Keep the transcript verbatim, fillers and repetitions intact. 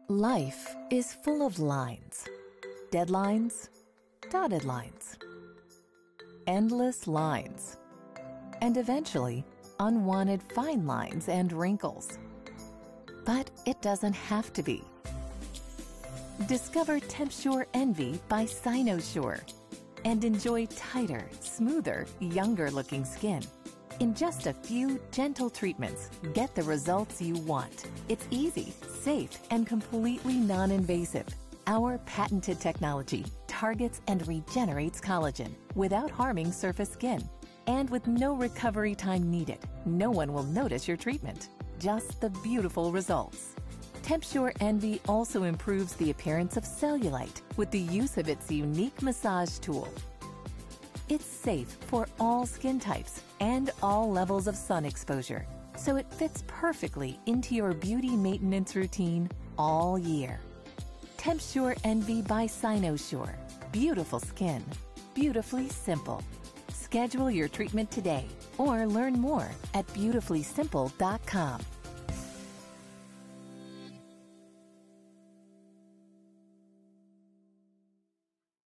Life is full of lines, deadlines, dotted lines, endless lines, and eventually unwanted fine lines and wrinkles. But it doesn't have to be. Discover TempSure Envy by Cynosure and enjoy tighter, smoother, younger-looking skin. In just a few gentle treatments, get the results you want. It's easy, safe, and completely non-invasive. Our patented technology targets and regenerates collagen without harming surface skin. And with no recovery time needed, no one will notice your treatment. Just the beautiful results. TempSure Envy also improves the appearance of cellulite with the use of its unique massage tool. It's safe for all skin types and all levels of sun exposure, so it fits perfectly into your beauty maintenance routine all year. TempSure Envy by Cynosure. Beautiful skin. Beautifully simple. Schedule your treatment today or learn more at beautifully simple dot com.